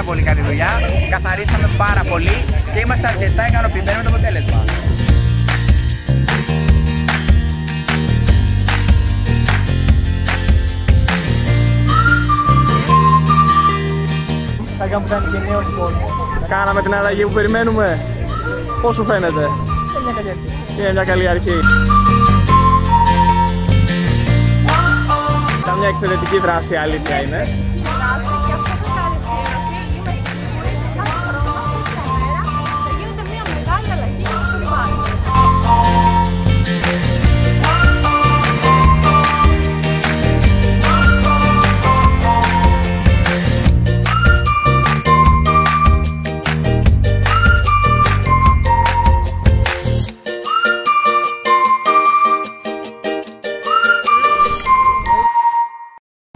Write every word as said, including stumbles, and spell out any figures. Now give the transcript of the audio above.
πολύ καλή δουλειά. Καθαρίσαμε πάρα πολύ και είμαστε αρκετά ικανοποιημένοι με το αποτέλεσμα. Αργά που κάνει και νέος κόσμος. Κάναμε την αλλαγή που περιμένουμε. Πώς σου φαίνεται? Είναι μια καλή αρχή. Είναι μια καλή αρχή. Ήταν μια εξαιρετική δράση, αλήθεια είναι.